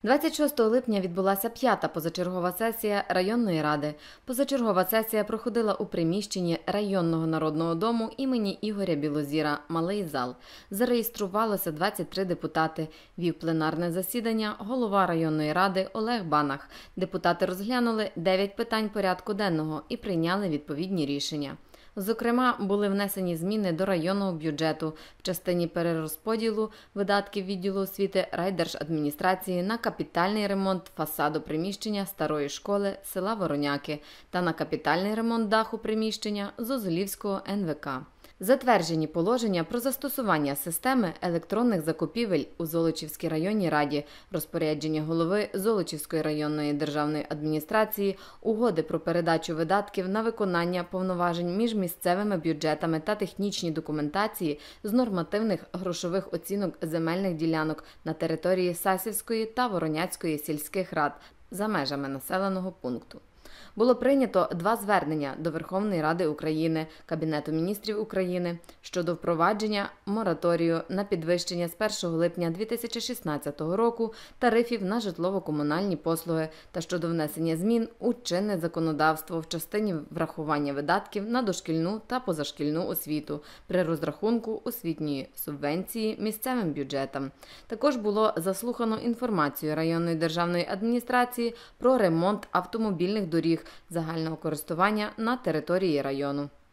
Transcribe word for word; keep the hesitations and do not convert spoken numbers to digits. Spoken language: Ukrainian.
двадцять шостого липня відбулася п'ята позачергова сесія районної ради. Позачергова сесія проходила у приміщенні районного народного дому імені Ігоря Білозіра «Малий зал». Зареєструвалося двадцять три депутати. Вів пленарне засідання голова районної ради Олег Банах. Депутати розглянули дев'ять питань порядку денного і прийняли відповідні рішення. Зокрема, були внесені зміни до районного бюджету в частині перерозподілу видатків відділу освіти райдержадміністрації на капітальний ремонт фасаду приміщення старої школи села Вороняки та на капітальний ремонт даху приміщення Зозулівського ен ве ка. Затверджені положення про застосування системи електронних закупівель у Золочівській районній раді, розпорядження голови Золочівської районної державної адміністрації, угоди про передачу видатків на виконання повноважень між місцевими бюджетами та технічні документації з нормативних грошових оцінок земельних ділянок на території Сасівської та Вороняцької сільських рад за межами населеного пункту. Було прийнято два звернення до Верховної Ради України, Кабінету міністрів України щодо впровадження мораторію на підвищення з першого липня дві тисячі шістнадцятого року тарифів на житлово-комунальні послуги та щодо внесення змін у чинне законодавство в частині врахування видатків на дошкільну та позашкільну освіту при розрахунку освітньої субвенції місцевим бюджетам. Також було заслухано інформацію районної державної адміністрації про ремонт автомобільних доріг загального користування на території району.